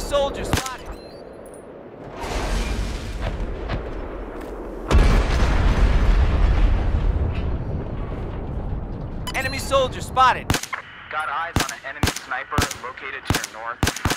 soldier spotted. Enemy soldier spotted. Got eyes on an enemy sniper located to your north.